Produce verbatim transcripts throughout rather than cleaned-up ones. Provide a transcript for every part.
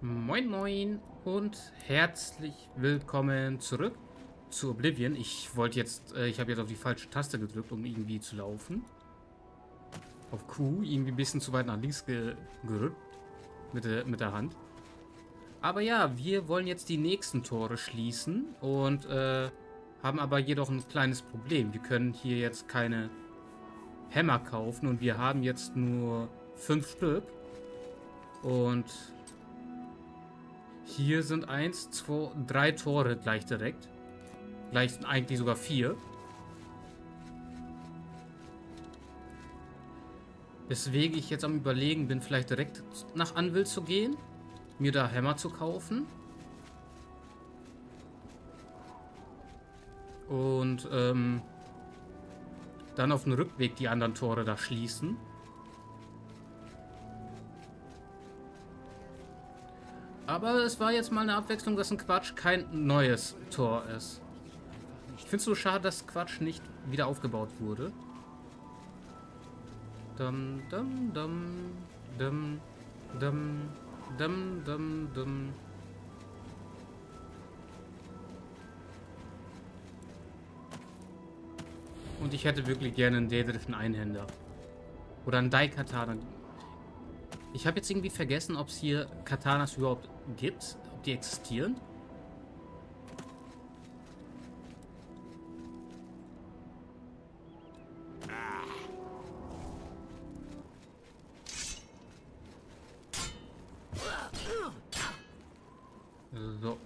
Moin Moin und herzlich willkommen zurück zu Oblivion. Ich wollte jetzt, äh, ich habe jetzt auf die falsche Taste gedrückt, um irgendwie zu laufen. Auf Q, irgendwie ein bisschen zu weit nach links ge gerückt mit der, mit der Hand. Aber ja, wir wollen jetzt die nächsten Tore schließen und äh, haben aber jedoch ein kleines Problem. Wir können hier jetzt keine Hämmer kaufen und wir haben jetzt nur fünf Stück. Und hier sind eins, zwei, drei Tore gleich direkt. Gleich sind eigentlich sogar vier. Weswegen ich jetzt am Überlegen bin, vielleicht direkt nach Anvil zu gehen. Mir da Hämmer zu kaufen. Und ähm, dann auf dem Rückweg die anderen Tore da schließen. Aber es war jetzt mal eine Abwechslung, dass ein Quatsch kein neues Tor ist. Ich finde es so schade, dass Quatsch nicht wieder aufgebaut wurde. Dum, dum, dum, dum, dum, dum, dum, dum. Und ich hätte wirklich gerne einen Daedrischen Einhänder. Oder einen Daikatana. Ich habe jetzt irgendwie vergessen, ob es hier Katanas überhaupt gibt. Ob die existieren. So.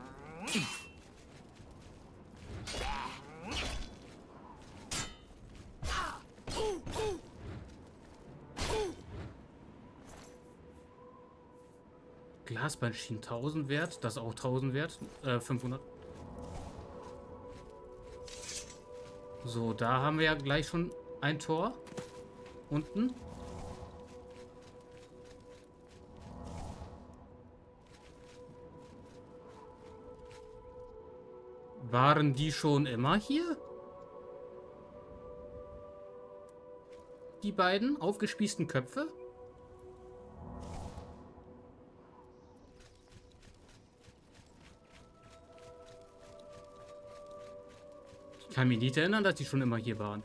Glasbein schien tausend wert. Das ist auch tausend wert. Äh, fünfhundert. So, da haben wir ja gleich schon ein Tor. Unten. Waren die schon immer hier? Die beiden aufgespießten Köpfe? Ich kann mich nicht erinnern, dass die schon immer hier waren.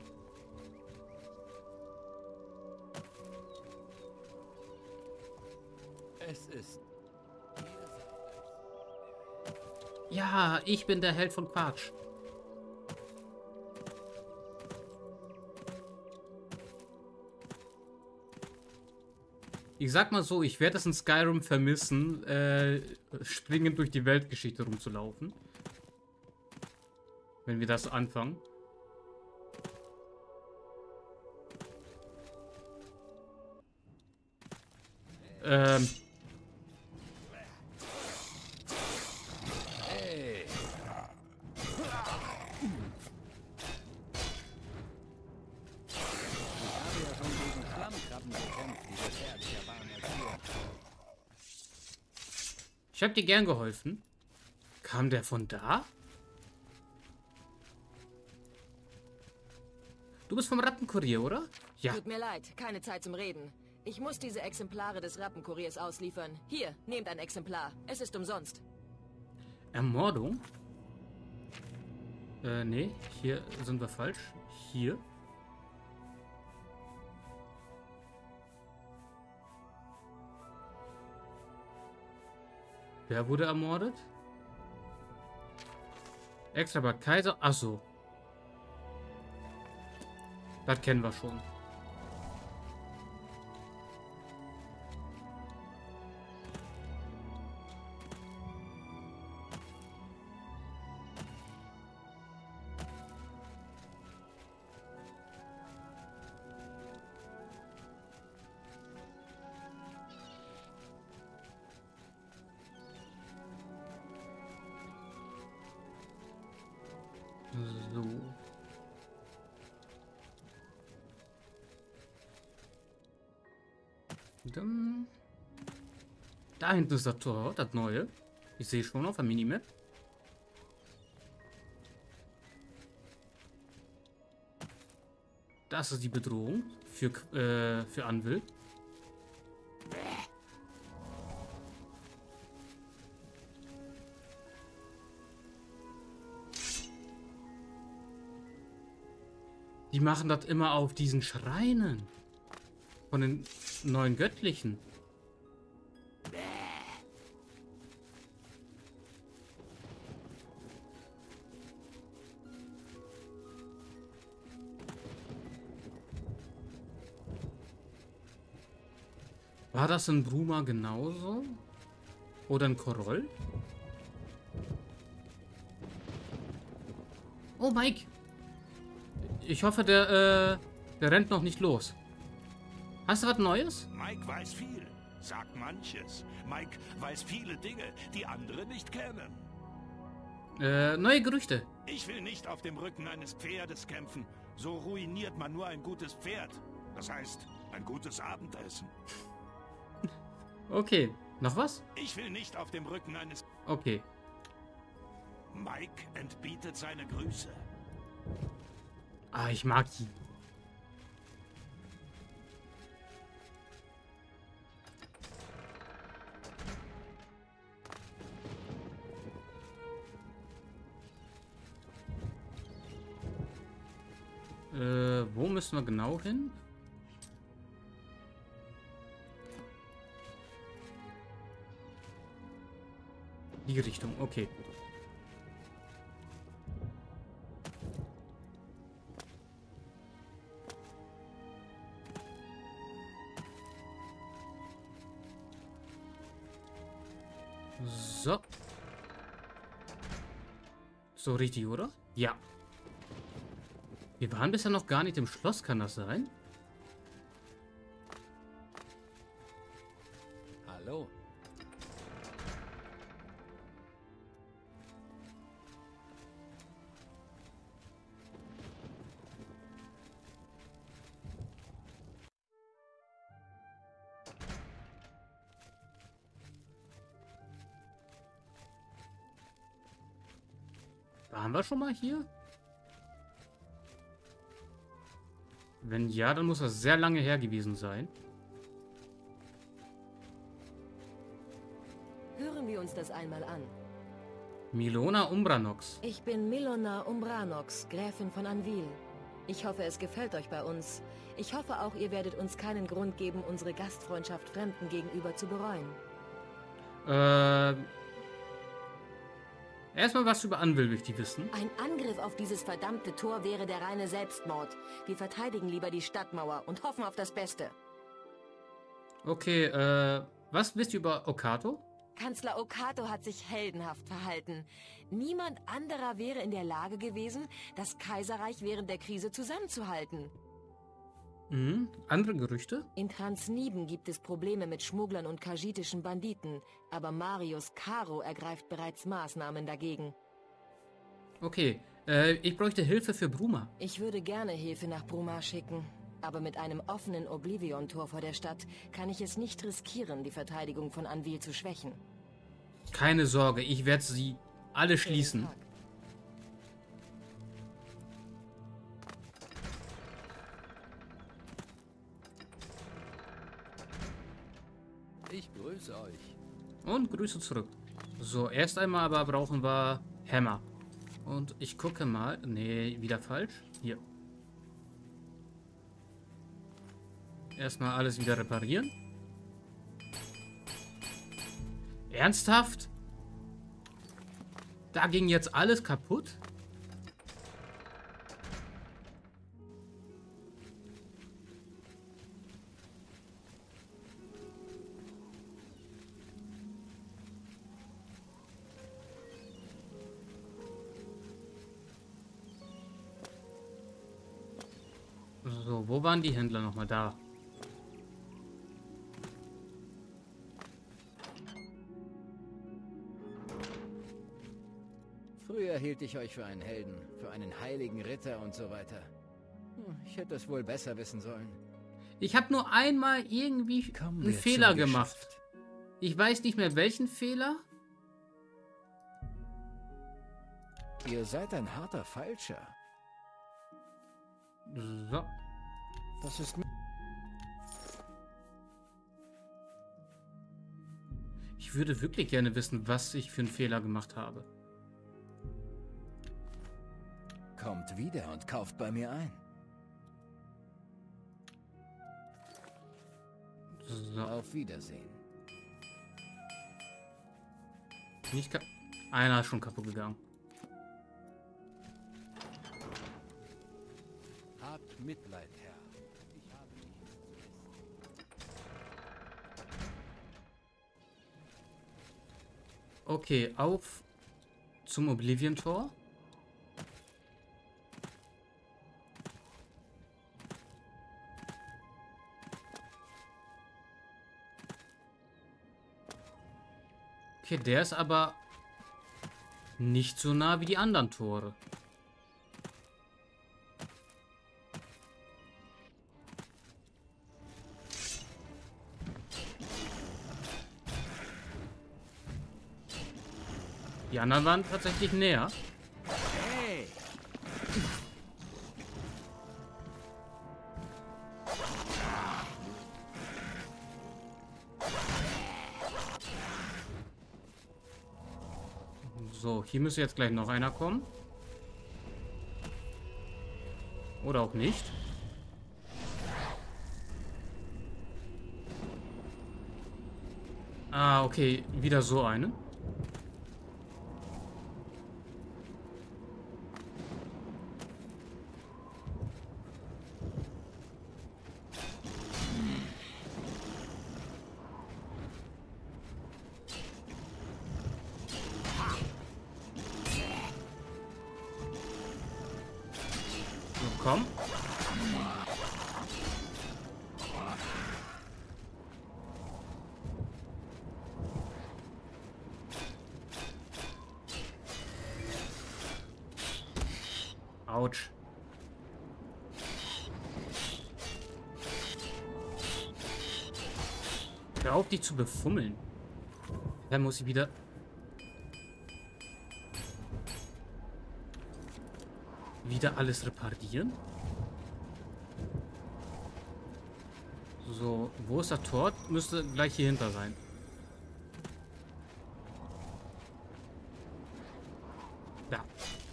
Es ist. Ja, ich bin der Held von Quatsch. Ich sag mal so, ich werde es in Skyrim vermissen, äh, springend durch die Weltgeschichte rumzulaufen. Wenn wir das anfangen. Ähm. Hey. Ich habe ja schon gegen Schlammkrabben gekämpft, die gefährlicher waren als wir. Ich habe dir gern geholfen. Kam der von da? Du bist vom Rattenkurier, oder? Ja. Tut mir leid, keine Zeit zum Reden. Ich muss diese Exemplare des Rappenkuriers ausliefern. Hier, nehmt ein Exemplar. Es ist umsonst. Ermordung? Äh, nee. Hier sind wir falsch. Hier. Wer wurde ermordet? Extra bei Kaiser. Achso. Das kennen wir schon. So. Dann. Da hinten ist das Tor, das neue. Ich sehe schon auf der Minimap. Das ist die Bedrohung für, äh, für Anvil. Die machen das immer auf diesen Schreinen. Von den neuen Göttlichen. War das in Bruma genauso? Oder in Koroll? Oh, Mike. Ich hoffe, der, äh, der rennt noch nicht los. Hast du was Neues? Mike weiß viel, sagt manches. Mike weiß viele Dinge, die andere nicht kennen. Äh, neue Gerüchte. Ich will nicht auf dem Rücken eines Pferdes kämpfen. So ruiniert man nur ein gutes Pferd. Das heißt, ein gutes Abendessen. Okay. Noch was? Ich will nicht auf dem Rücken eines... Okay. Mike entbietet seine Grüße. Ah, ich mag die. Äh, wo müssen wir genau hin? Die Richtung, okay. So. So richtig, oder? Ja. Wir waren bisher noch gar nicht im Schloss, kann das sein? Hallo. Waren wir schon mal hier? Wenn ja, dann muss das sehr lange her gewesen sein. Hören wir uns das einmal an. Milona Umbranox. Ich bin Milona Umbranox, Gräfin von Anvil. Ich hoffe, es gefällt euch bei uns. Ich hoffe auch, ihr werdet uns keinen Grund geben, unsere Gastfreundschaft Fremden gegenüber zu bereuen. Äh... Erstmal was über Anvil möchte ich wissen. Ein Angriff auf dieses verdammte Tor wäre der reine Selbstmord. Wir verteidigen lieber die Stadtmauer und hoffen auf das Beste. Okay, äh... was wisst ihr über Okato? Kanzler Okato hat sich heldenhaft verhalten. Niemand anderer wäre in der Lage gewesen, das Kaiserreich während der Krise zusammenzuhalten. Mhm. Andere Gerüchte? In Transniben gibt es Probleme mit Schmugglern und kajitischen Banditen, aber Marius Caro ergreift bereits Maßnahmen dagegen. Okay, äh, ich bräuchte Hilfe für Bruma. Ich würde gerne Hilfe nach Bruma schicken, aber mit einem offenen Oblivion-Tor vor der Stadt kann ich es nicht riskieren, die Verteidigung von Anvil zu schwächen. Keine Sorge, ich werde sie alle schließen. Ich grüße euch. Und Grüße zurück. So, erst einmal aber brauchen wir Hämmer. Und ich gucke mal. Nee, wieder falsch. Hier. Erstmal alles wieder reparieren. Ernsthaft? Da ging jetzt alles kaputt? So, wo waren die Händler nochmal? Da. Früher hielt ich euch für einen Helden, für einen heiligen Ritter und so weiter. Hm, Ich hätte es wohl besser wissen sollen. Ich habe nur einmal irgendwie Kommen einen wir Fehler zum gemacht. Geschäft. Ich weiß nicht mehr welchen Fehler. Ihr seid ein harter Falscher. So. Das ist... Ich würde wirklich gerne wissen, was ich für einen Fehler gemacht habe. Kommt wieder und kauft bei mir ein. So. Auf Wiedersehen. Nicht ka Einer ist schon kaputt gegangen. Habt Mitleid, Herr. Ich habe nichts zu essen. Okay, auf zum Oblivion-Tor. Okay, der ist aber nicht so nah wie die anderen Tore. Die anderen waren tatsächlich näher. Hey! So, hier müsste jetzt gleich noch einer kommen. Oder auch nicht. Ah, okay. Wieder so einen. So, komm. Autsch. Hör auf, dich zu befummeln. Dann muss ich wieder... Wieder alles reparieren? So, wo ist das Tor? Müsste gleich hier hinter sein. Da.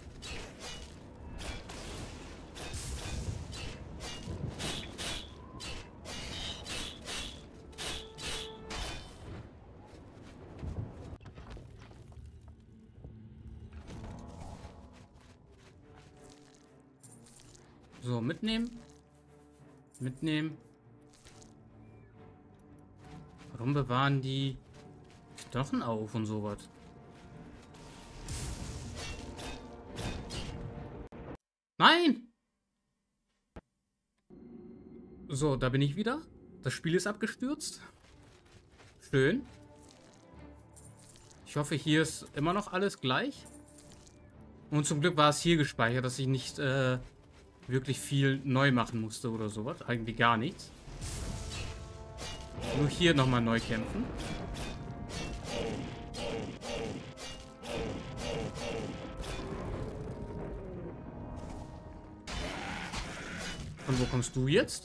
So, mitnehmen. Mitnehmen. Warum bewahren die Knochen auf und sowas? Nein! So, da bin ich wieder. Das Spiel ist abgestürzt. Schön. Ich hoffe, hier ist immer noch alles gleich. Und zum Glück war es hier gespeichert, dass ich nicht äh, wirklich viel neu machen musste oder sowas. Eigentlich gar nichts. Nur hier nochmal neu kämpfen. Und wo kommst du jetzt?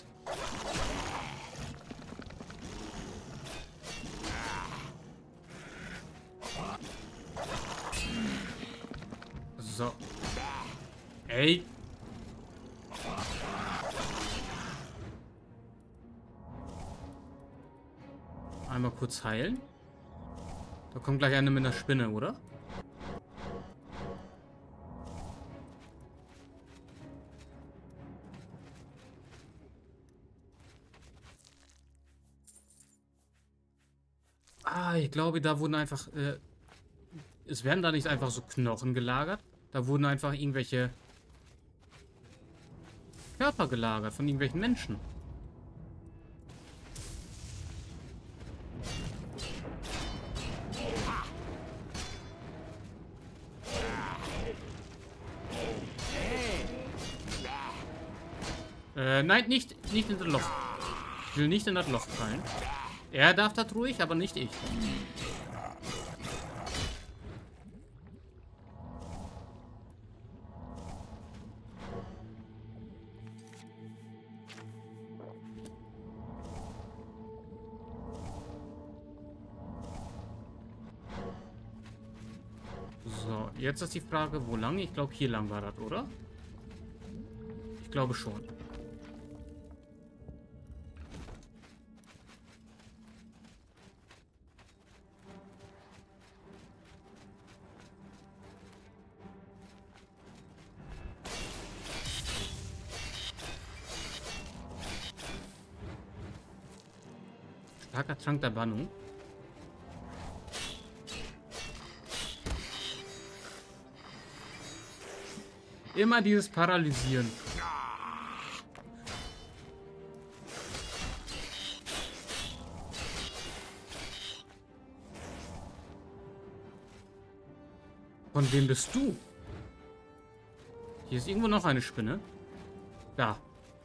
So. Ey. Einmal kurz heilen. Da kommt gleich eine mit einer Spinne, oder? Ah, ich glaube, da wurden einfach... Äh, es werden da nicht einfach so Knochen gelagert. Da wurden einfach irgendwelche Körper gelagert von irgendwelchen Menschen. Äh, nein, nicht, nicht in das Loch. Ich will nicht in das Loch fallen. Er darf das ruhig, aber nicht ich. So, jetzt ist die Frage, wo lang? Ich glaube, hier lang war das, oder? Ich glaube schon. Starker Trank der Bannung. Immer dieses Paralysieren. Von wem bist du? Hier ist irgendwo noch eine Spinne. Da.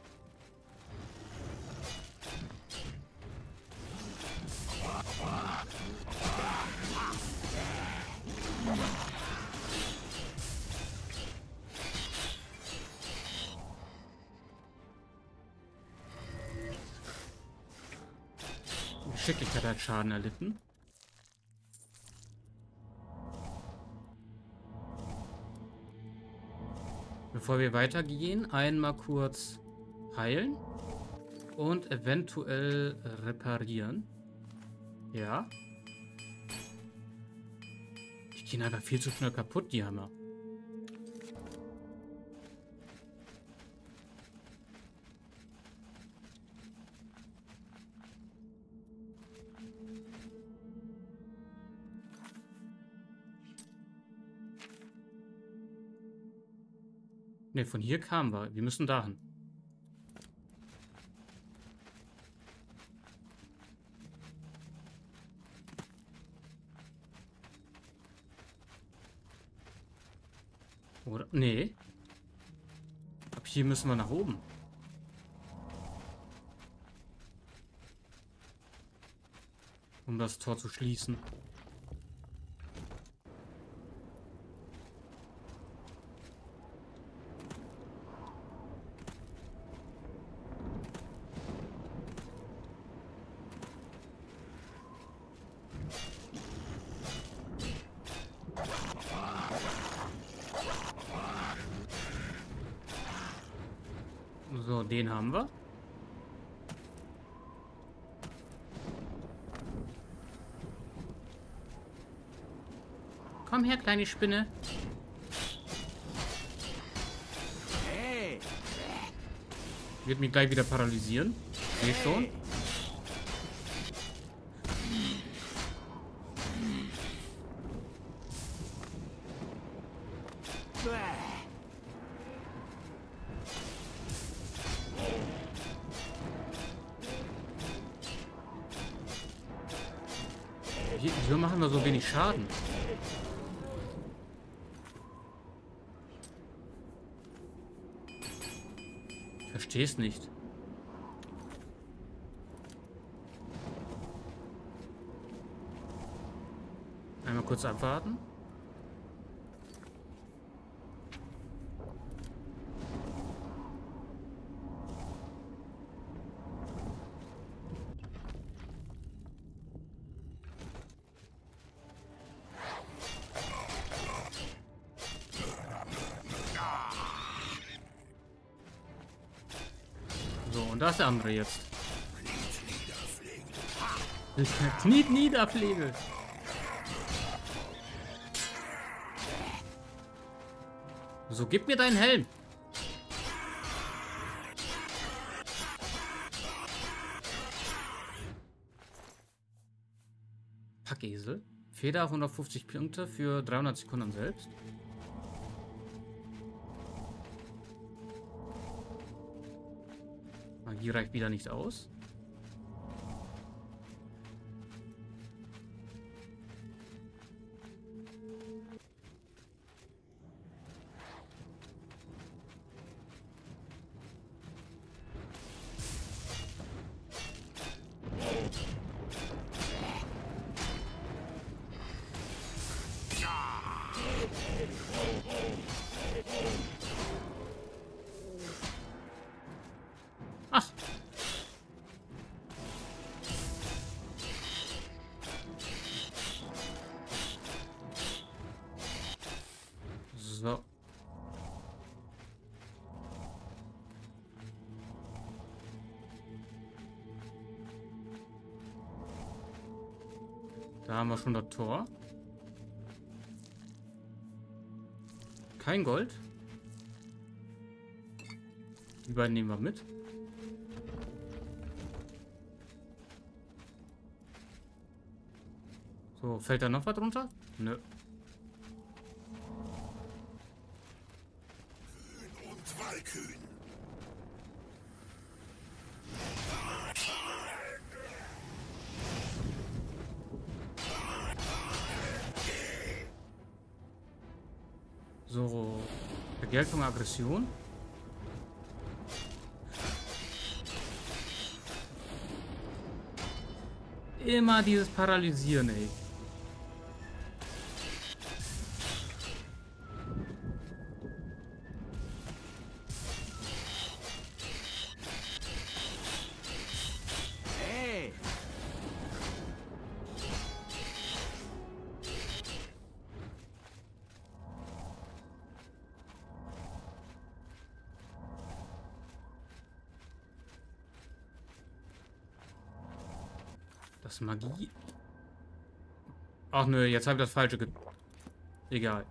Geschicklichkeit hat Schaden erlitten. Bevor wir weitergehen, einmal kurz heilen und eventuell reparieren. Ja. Die gehen einfach viel zu schnell kaputt, die Hammer. Ne, von hier kamen wir. Wir müssen dahin. Oder? Nee. Ab hier müssen wir nach oben. Um das Tor zu schließen. So, den haben wir. Komm her, kleine Spinne. Hey. Wird mich gleich wieder paralysieren. Sehe schon. Wieso machen wir so wenig Schaden? Ich verstehe es nicht. Einmal kurz abwarten. So, und das andere jetzt. Kniet niederflegel. So, gib mir deinen Helm. Packesel. Feder hundertfünfzig Punkte für dreihundert Sekunden selbst. Magie reicht wieder nicht aus. Ach. So. Da haben wir schon das Tor. Kein Gold. Die beiden nehmen wir mit. So, fällt da noch was runter? Nö. Und Walkühn. So, Vergeltung, Aggression. Immer dieses Paralysieren, ey. Hey! Das ist Magie. Ach nö, jetzt habe ich das Falsche ge... Egal.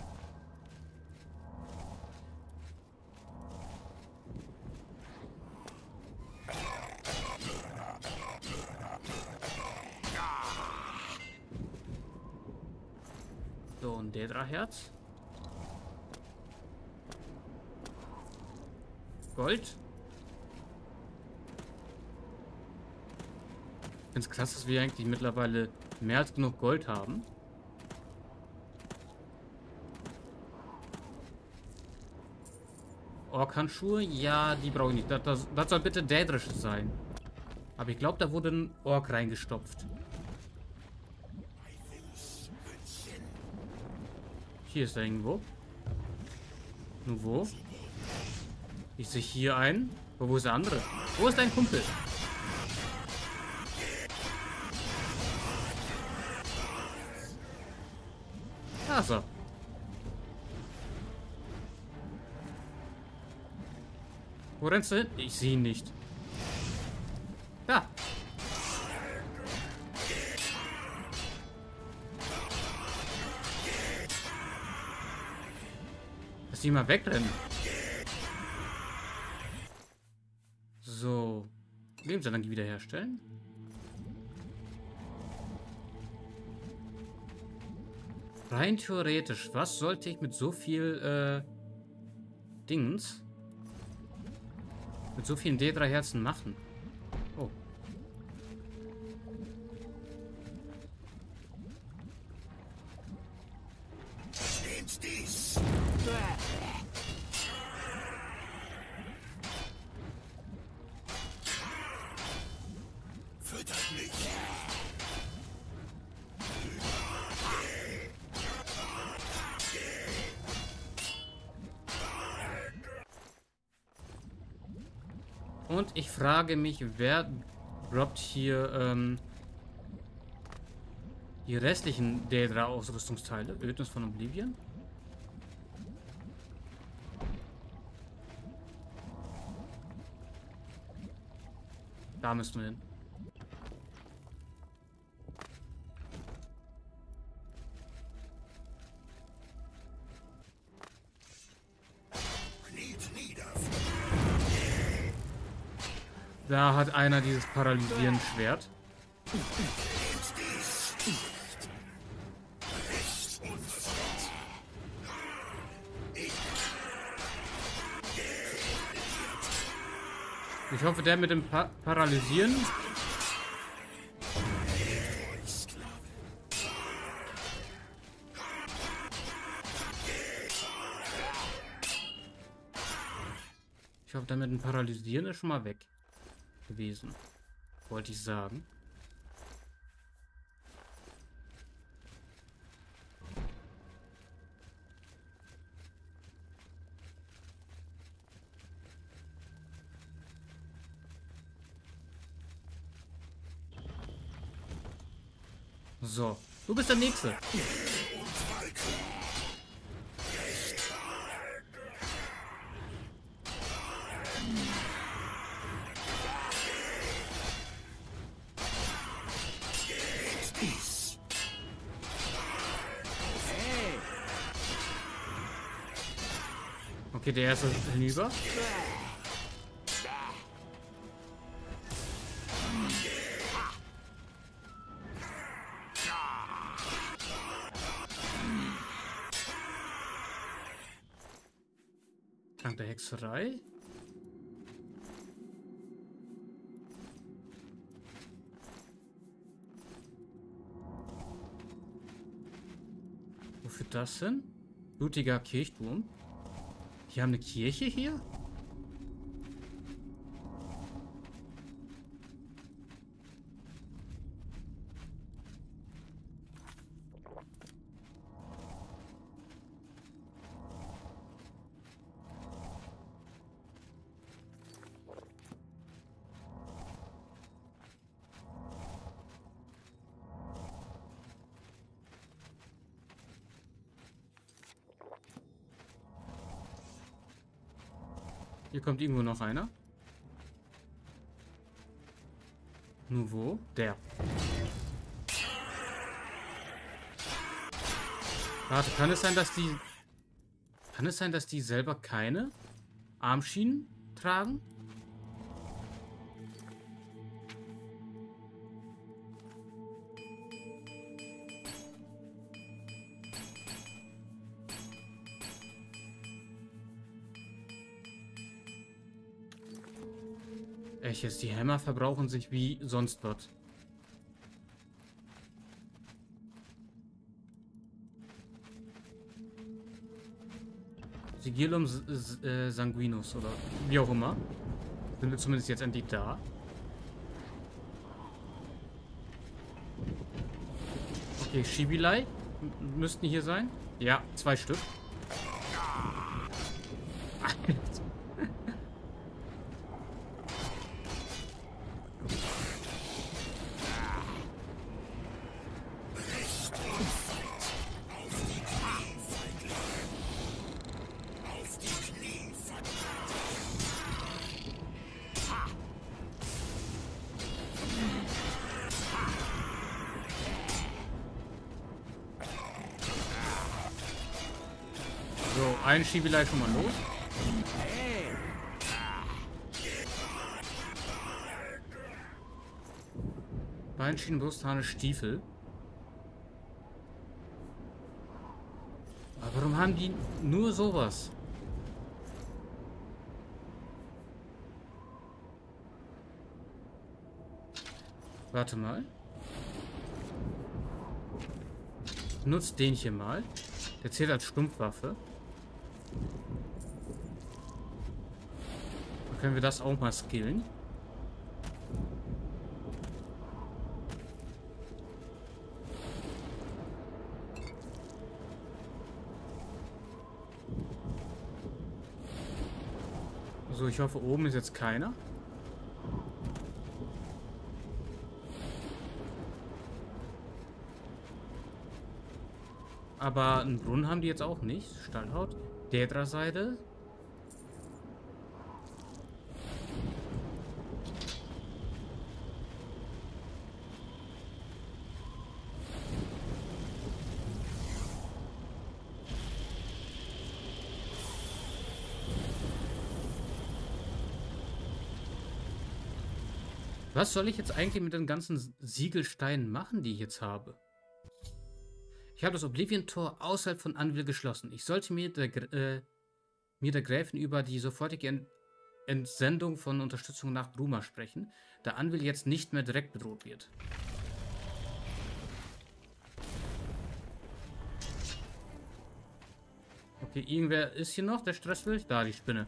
So, ein Dedra-Herz. Gold. Ich finde es krass, dass wir eigentlich mittlerweile mehr als genug Gold haben. Ork-Handschuhe? Ja, die brauche ich nicht. Das, das, das soll bitte Daedrisch sein. Aber ich glaube, da wurde ein Ork reingestopft. Hier ist er irgendwo. Nur wo? Ich sehe hier einen. Aber wo ist der andere? Wo ist dein Kumpel? Da ist er. Wo rennst du hin? Ich sehe ihn nicht. Da. Lass die mal wegrennen. So. Lebensenergie wiederherstellen. Rein theoretisch, was sollte ich mit so viel äh, Dings, mit so vielen D drei Herzen machen? Oh. Nehmt dies. Füttert mich. Und ich frage mich, wer droppt hier ähm, die restlichen D drei Ausrüstungsteile? Ödnis von Oblivion? Da müssen wir hin. Da hat einer dieses paralysierende Schwert. Ich hoffe, der mit dem pa Paralysieren. Ich hoffe, der mit dem Paralysieren ist schon mal weg gewesen. Wollte ich sagen. So, du bist der Nächste. Okay, der erste ist hinüber. Trank der Hexerei. Wofür das denn? Blutiger Kirchturm. Die haben eine Kirche hier? Hier kommt irgendwo noch einer. Nur wo? Der. Warte, kann es sein, dass die... Kann es sein, dass die selber keine Armschienen tragen? Echt jetzt, die Hämmer verbrauchen sich wie sonst was. Sigillum äh, Sanguinus oder wie auch immer. Sind wir zumindest jetzt endlich da. Okay, Schibilei müssten hier sein. Ja, zwei Stück. So, ein Schiebelei schon mal los. Beinschienen, Brusthahne, Stiefel. Aber warum haben die nur sowas? Warte mal. Nutzt den hier mal. Der zählt als Stumpfwaffe. Dann können wir das auch mal skillen. So, ich hoffe, oben ist jetzt keiner. Aber einen Brunnen haben die jetzt auch nicht. Stallhaut. Dädra-Seide. Was soll ich jetzt eigentlich mit den ganzen Siegelsteinen machen, die ich jetzt habe? Ich habe das Oblivion-Tor außerhalb von Anvil geschlossen. Ich sollte mir der, äh, mir der Gräfin über die sofortige Ent Entsendung von Unterstützung nach Bruma sprechen, da Anvil jetzt nicht mehr direkt bedroht wird. Okay, irgendwer ist hier noch, der Stress will? Da, die Spinne.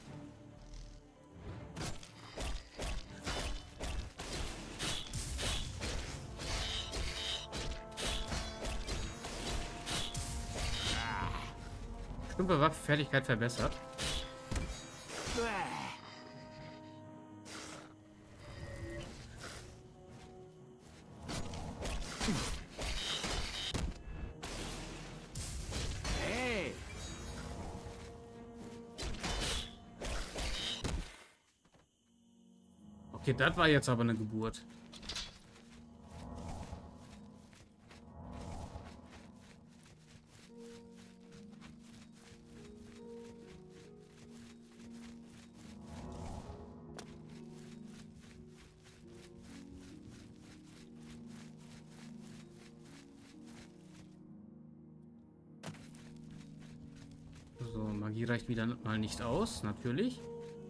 Stumpfe Waffenfertigkeit verbessert. Hey! Okay, das war jetzt aber eine Geburt. Magie reicht wieder mal nicht aus, natürlich.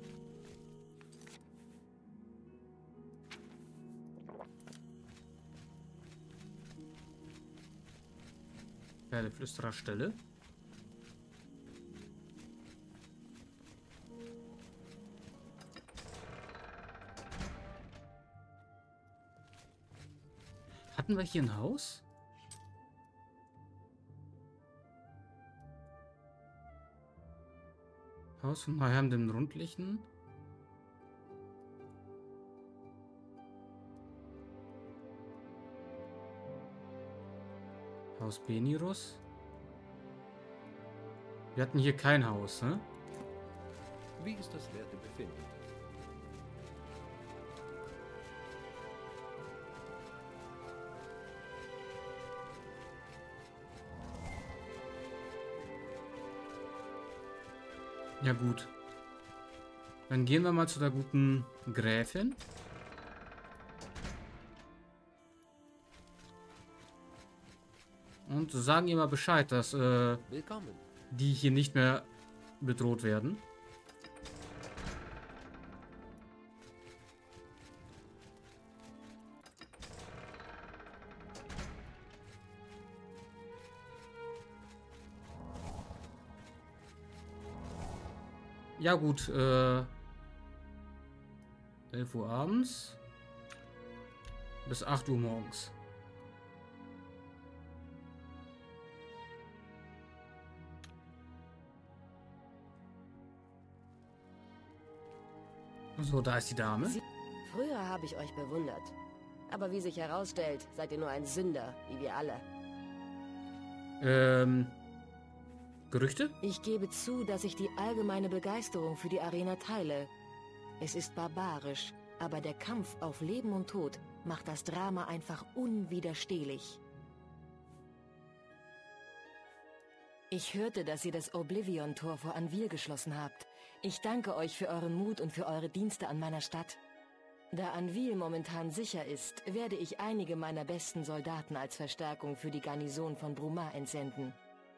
Pferdeflüstererstelle. Hatten wir hier ein Haus? Haus von Mayhem dem Rundlichen. Haus Benirus. Wir hatten hier kein Haus, ne? Wie ist das Wertebefinden? Ja gut. Dann gehen wir mal zu der guten Gräfin. Und sagen ihr mal Bescheid, dass äh, Willkommen. die hier nicht mehr bedroht werden. Ja gut, äh, elf Uhr abends bis acht Uhr morgens. So, da ist die Dame. Sie Früher habe ich euch bewundert. Aber wie sich herausstellt, seid ihr nur ein Sünder, wie wir alle. Ähm, Gerüchte? Ich gebe zu, dass ich die allgemeine Begeisterung für die Arena teile. Es ist barbarisch, aber der Kampf auf Leben und Tod macht das Drama einfach unwiderstehlich. Ich hörte, dass ihr das Oblivion-Tor vor Anvil geschlossen habt. Ich danke euch für euren Mut und für eure Dienste an meiner Stadt. Da Anvil momentan sicher ist, werde ich einige meiner besten Soldaten als Verstärkung für die Garnison von Brumar entsenden.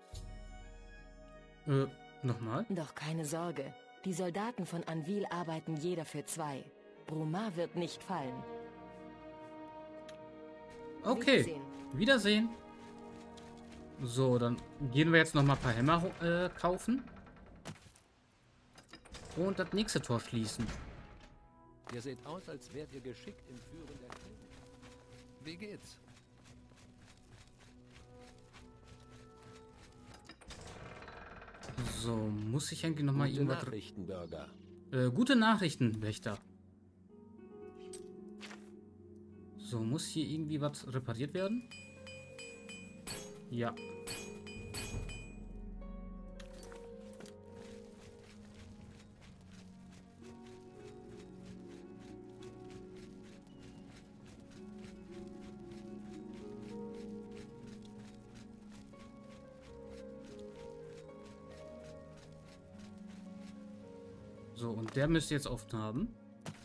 Äh, nochmal? Doch keine Sorge, die Soldaten von Anvil arbeiten jeder für zwei. Brumar wird nicht fallen. Okay, Wiedersehen. Wiedersehen. So, dann gehen wir jetzt noch mal ein paar Hämmer äh, kaufen. Und das nächste Tor schließen. Ihr seht aus, als wärt ihr geschickt im Führen der Kriege. Wie geht's? So, muss ich eigentlich noch mal Gute irgendwas... Nachrichten, Bürger. Äh, gute Nachrichten, Wächter. So, muss hier irgendwie was repariert werden? Ja. So, und der müsste jetzt offen haben.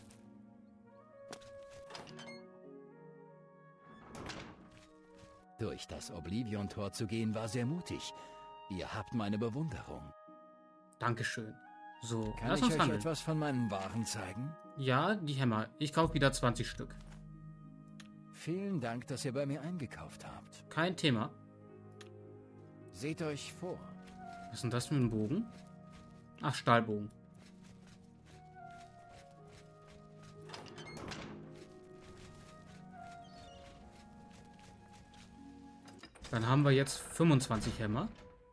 Durch das Oblivion-Tor zu gehen war sehr mutig. Ihr habt meine Bewunderung. Dankeschön. So, Kann lass ich uns euch handeln. etwas von meinen Waren zeigen? Ja, die Hämmer. Ich kaufe wieder zwanzig Stück. Vielen Dank, dass ihr bei mir eingekauft habt. Kein Thema. Seht euch vor. Was ist denn das für ein Bogen? Ach, Stahlbogen. Dann haben wir jetzt fünfundzwanzig Hämmer.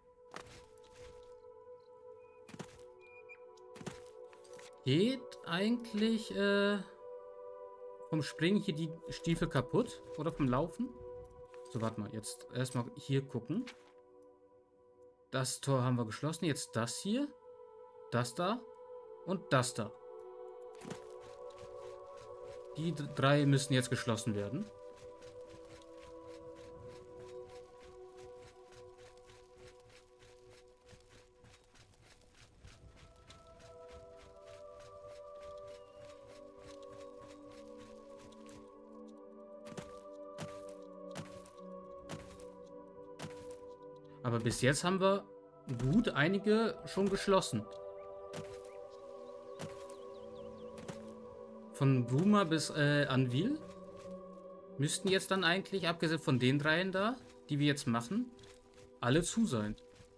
Geht eigentlich äh, vom Springen hier die Stiefel kaputt? Oder vom Laufen? So, warte mal. Jetzt erstmal hier gucken. Das Tor haben wir geschlossen. Jetzt das hier. Das da. Und das da. Die drei müssen jetzt geschlossen werden. Aber bis jetzt haben wir gut einige schon geschlossen. Von Bruma bis äh, Anvil müssten jetzt dann eigentlich, abgesehen von den dreien da, die wir jetzt machen, alle zu sein.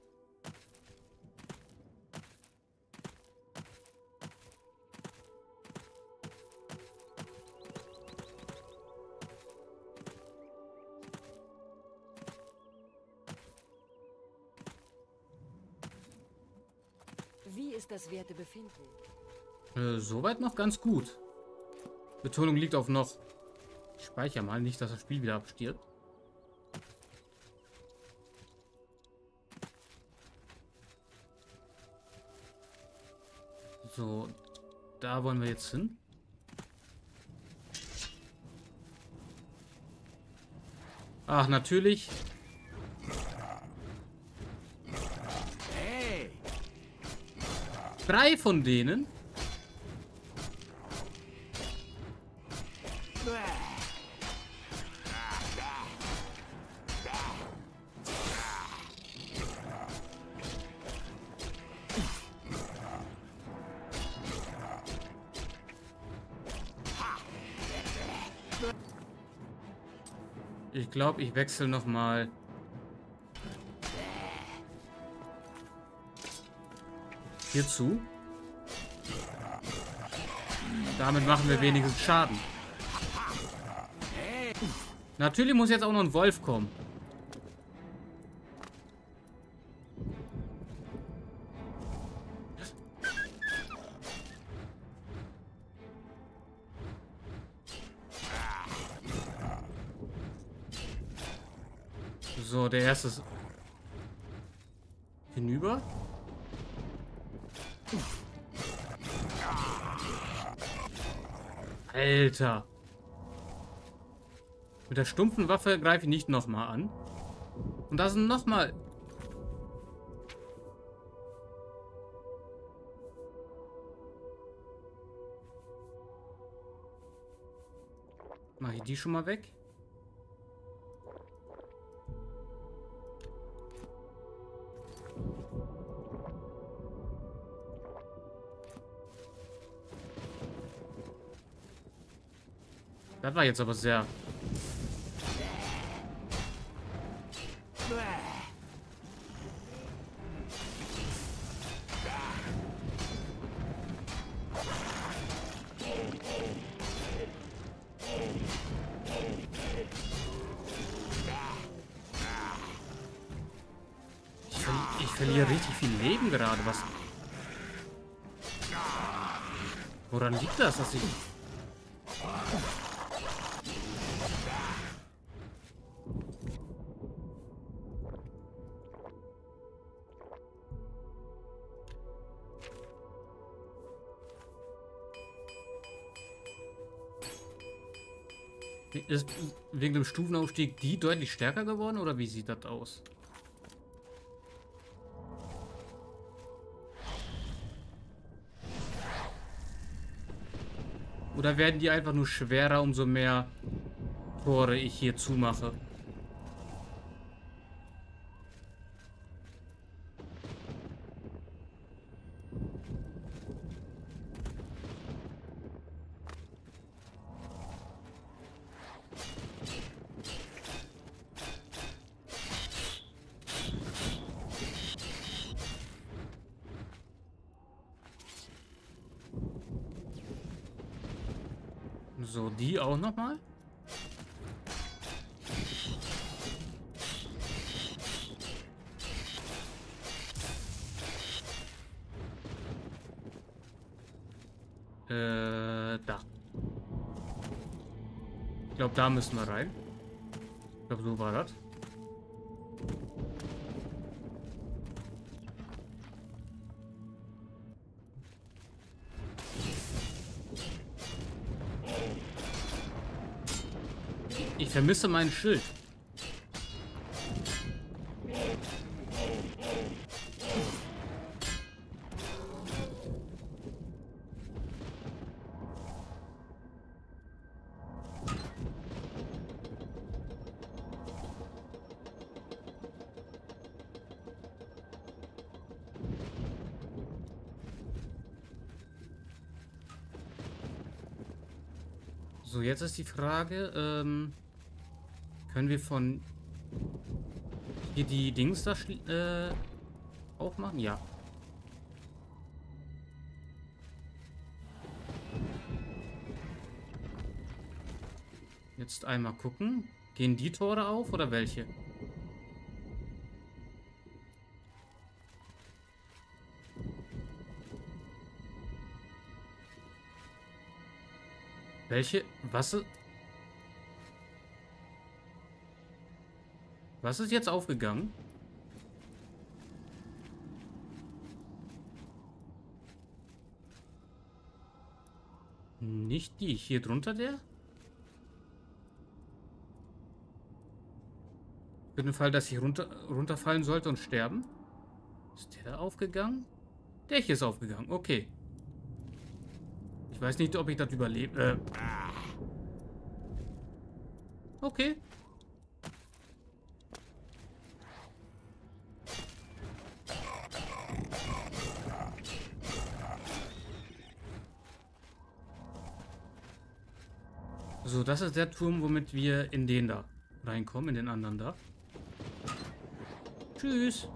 Wie ist das Wertebefinden? Äh, soweit noch ganz gut. Betonung liegt auf noch. Ich speichere mal, nicht, dass das Spiel wieder abstirbt. So, da wollen wir jetzt hin. Ach, natürlich. Hey! Drei von denen. Ich glaube, ich wechsle noch mal. Hierzu. Damit machen wir wenigstens Schaden. Natürlich muss jetzt auch noch ein Wolf kommen. So, der erste ist hinüber. Alter. Mit der stumpfen Waffe greife ich nicht nochmal an. Und da sind nochmal. Mache ich die schon mal weg? Das war jetzt aber sehr... Ich, ver ich verliere richtig viel Leben gerade. Was? Woran liegt das, dass ich... Ist wegen dem Stufenaufstieg die deutlich stärker geworden oder wie sieht das aus? Oder werden die einfach nur schwerer, umso mehr Tore ich hier zumache? So, die auch nochmal. Äh, da. Ich glaube, da müssen wir rein. Ich glaube, so war das. Ich vermisse mein Schild. So, jetzt ist die Frage, ähm, können wir von hier die Dings da äh, aufmachen? Ja. Jetzt einmal gucken. Gehen die Tore auf oder welche? Welche? Was ist... Was ist jetzt aufgegangen? Nicht die. Hier drunter der? Für den Fall, dass ich runter, runterfallen sollte und sterben. Ist der aufgegangen? Der hier ist aufgegangen. Okay. Ich weiß nicht, ob ich das überlebe. Äh. Okay. So, das ist der Turm, womit wir in den da reinkommen, in den anderen da. Tschüss.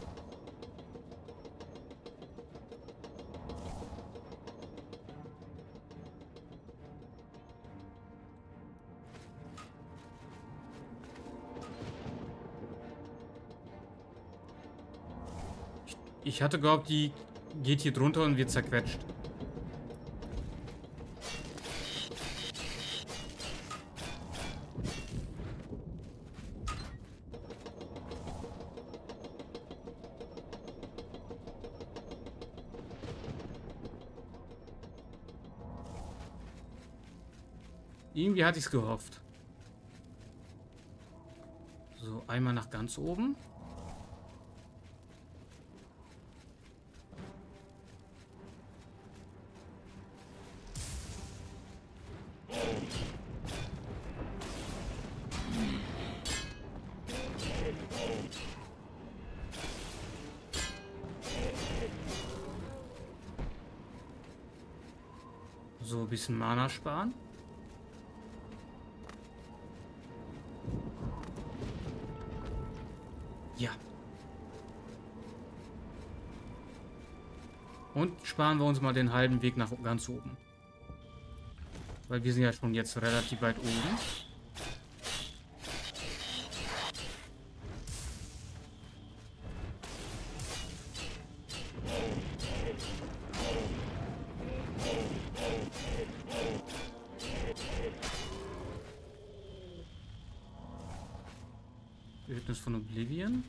Ich, ich hatte gehofft, die geht hier drunter und wird zerquetscht. Irgendwie hatte ich es gehofft. So, einmal nach ganz oben. So, ein bisschen Mana sparen. Ja. Und sparen wir uns mal den halben Weg nach ganz oben. Weil wir sind ja schon jetzt relativ weit oben. Wildnis von Oblivion.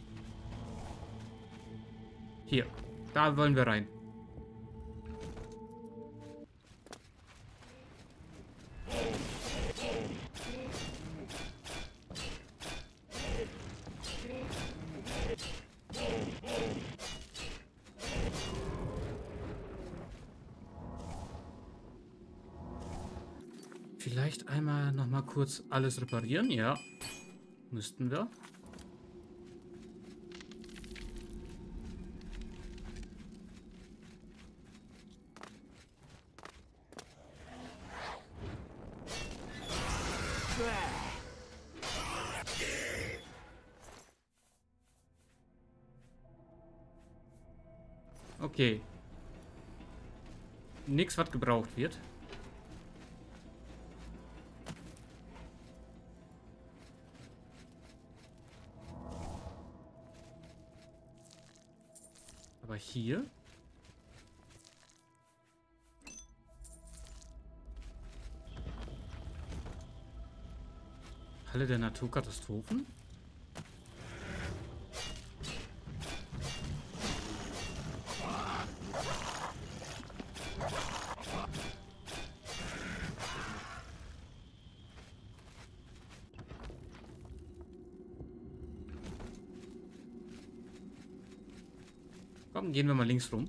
Hier. Da wollen wir rein. Vielleicht einmal noch mal kurz alles reparieren. Ja. Müssten wir. Okay. Nix, was gebraucht wird. Aber hier... Halle der Naturkatastrophen? Komm, gehen wir mal links rum.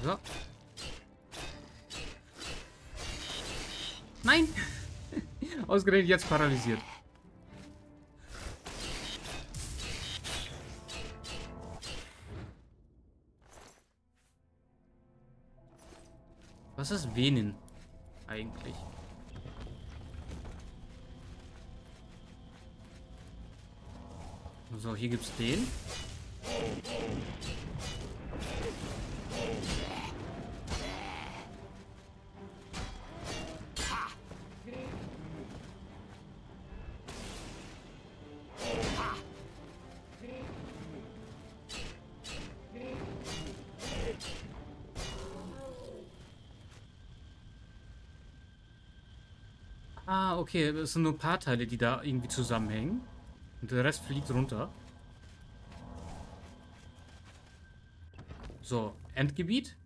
So. Nein! Ausgerechnet jetzt paralysiert. Was ist Venen eigentlich? So, hier gibt's den. Ah, okay, es sind nur ein paar Teile, die da irgendwie zusammenhängen. Und der Rest fliegt runter. So, Endgebiet.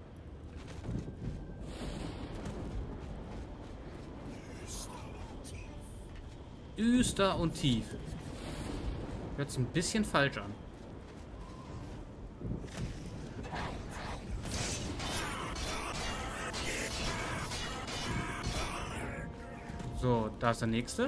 Düster und tief. Hört sich ein bisschen falsch an. So, da ist der nächste.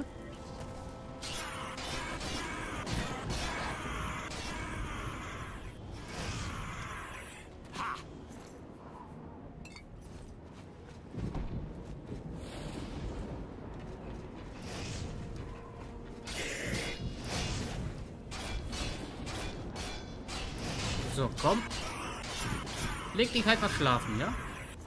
So, komm. Leg dich halt mal schlafen, ja?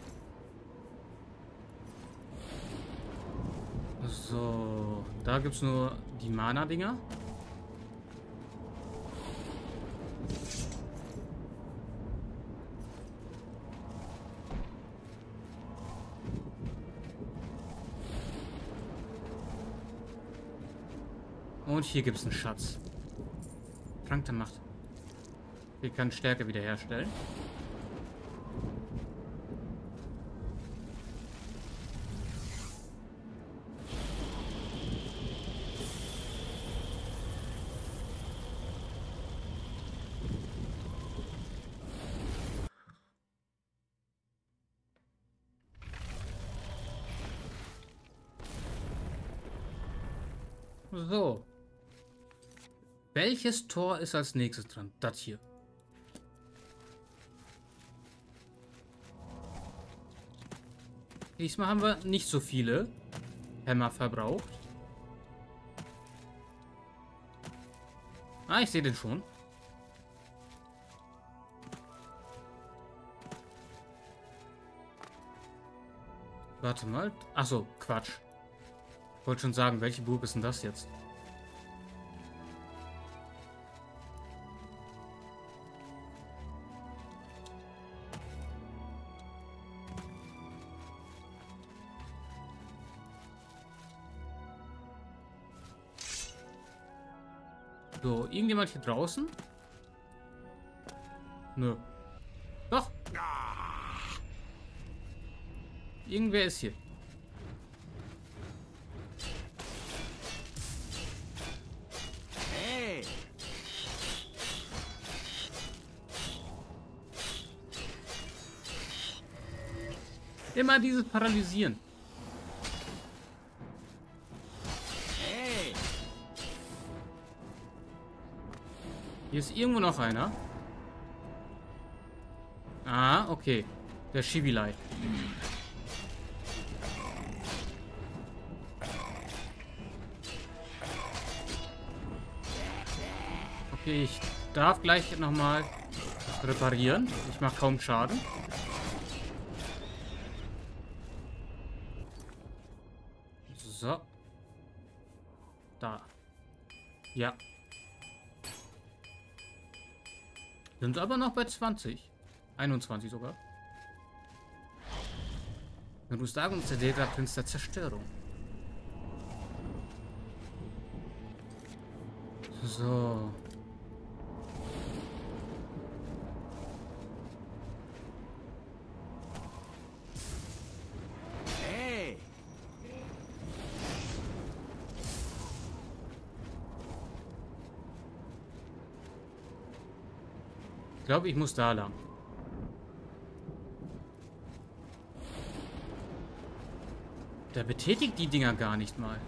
So, da gibt's nur die Mana-Dinger. Und hier gibt's einen Schatz. Trank der Macht. Wir können Stärke wiederherstellen. So. Welches Tor ist als nächstes dran? Das hier. Diesmal haben wir nicht so viele Hämmer verbraucht. Ah, ich sehe den schon. Warte mal. Achso, Quatsch. Ich wollte schon sagen, welche Burg ist denn das jetzt? So, irgendjemand hier draußen? Nö. Doch. Irgendwer ist hier. Hey! Immer dieses Paralysieren. Hier ist irgendwo noch einer. Ah, okay. Der Schibilei. Okay, ich darf gleich nochmal reparieren. Ich mache kaum Schaden. So. Da. Ja. Sind aber noch bei zwanzig. einundzwanzig sogar. Rustagung ist der Prinz der Zerstörung. So. Hey! Ich glaube, ich muss da lang. Der betätigt die Dinger gar nicht mal.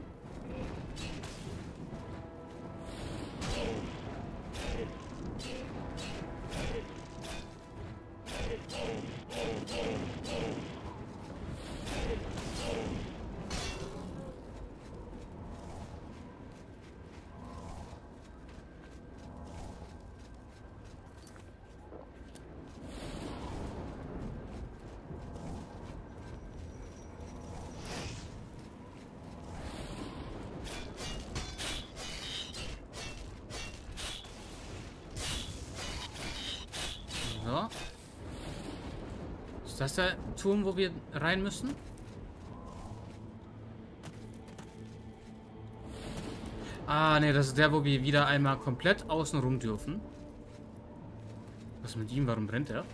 So. Ist das der Turm, wo wir rein müssen? Ah, ne, das ist der, wo wir wieder einmal komplett außen rum dürfen. Was ist mit ihm? Warum brennt er?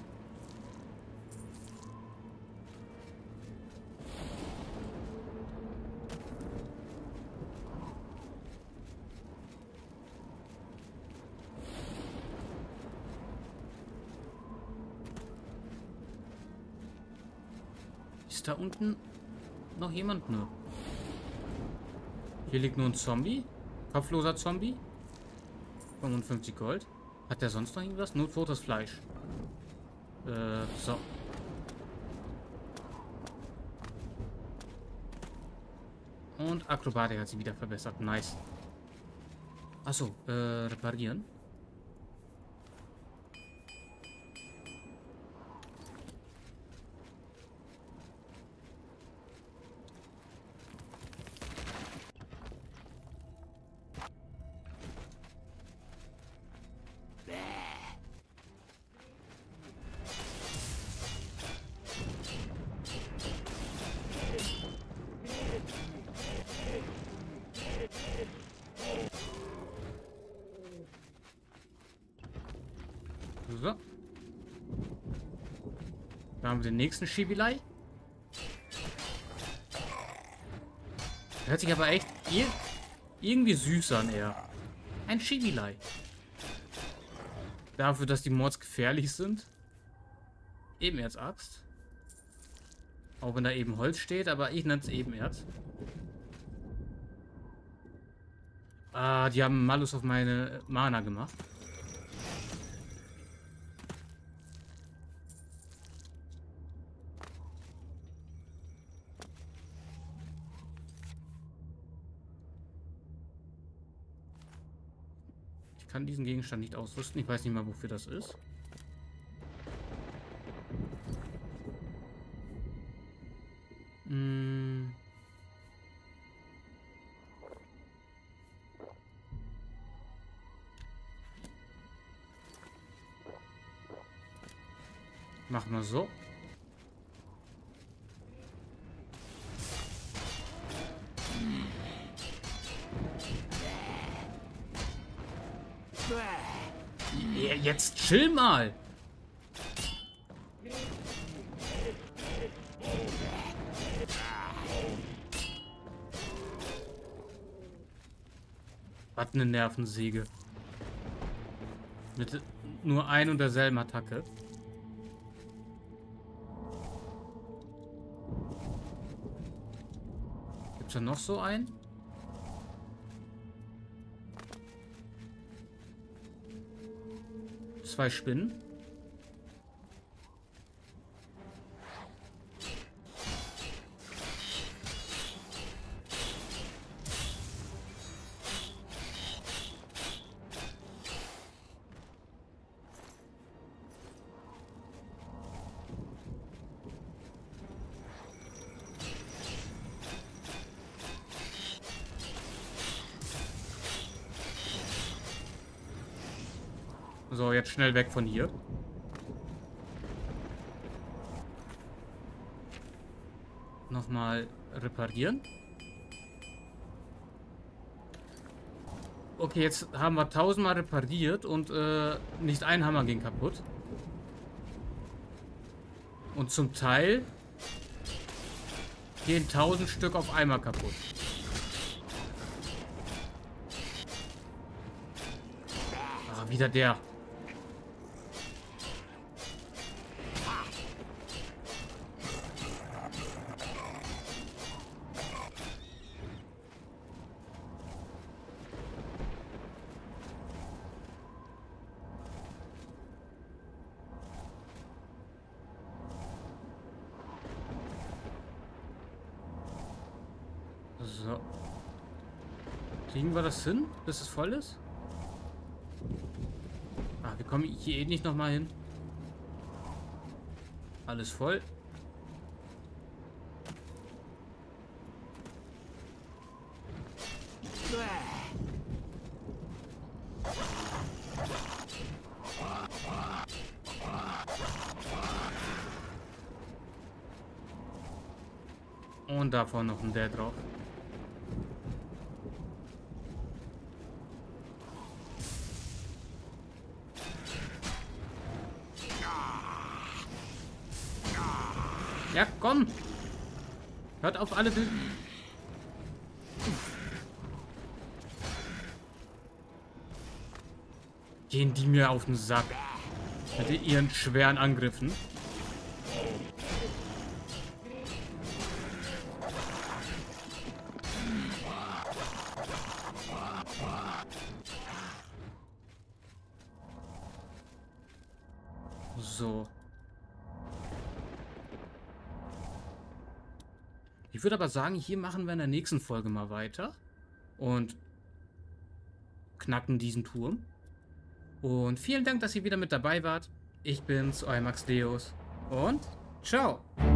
Ist da unten noch jemand? Nö. Hier liegt nur ein Zombie. Kopfloser Zombie. fünfundfünfzig Gold. Hat der sonst noch irgendwas? Nur totes Fleisch. Äh, so. Und Akrobatik hat sie wieder verbessert. Nice. Achso, äh, reparieren. So. Da haben wir den nächsten Schiebelei. Hört sich aber echt ir irgendwie süß an, eher. Ein Schiebelei. Dafür, dass die Mods gefährlich sind. Ebenerz-Axt. Auch wenn da eben Holz steht, aber ich nenne es Ebenerz. Ah, die haben Malus auf meine Mana gemacht. Ich kann diesen Gegenstand nicht ausrüsten. Ich weiß nicht mal, wofür das ist. Hm. Machen wir so. Ja, jetzt chill mal. Was eine Nervensäge. Mit nur ein und derselben Attacke. Gibt's da noch so einen? Zwei Spinnen. So, jetzt schnell weg von hier. Nochmal reparieren. Okay, jetzt haben wir tausendmal repariert und äh, nicht ein Hammer ging kaputt. Und zum Teil gehen tausend Stück auf einmal kaputt. Ah, wieder der. So. Kriegen wir das hin, bis es voll ist? Ach, wir kommen hier eh nicht nochmal hin. Alles voll. Und davon noch ein der drauf. Ja, komm! Hört auf alle Bilder. Gehen die mir auf den Sack. Mit ihren schweren Angriffen. So. Ich würde aber sagen, hier machen wir in der nächsten Folge mal weiter. Und knacken diesen Turm. Und vielen Dank, dass ihr wieder mit dabei wart. Ich bin's, euer Max Deus. Und ciao.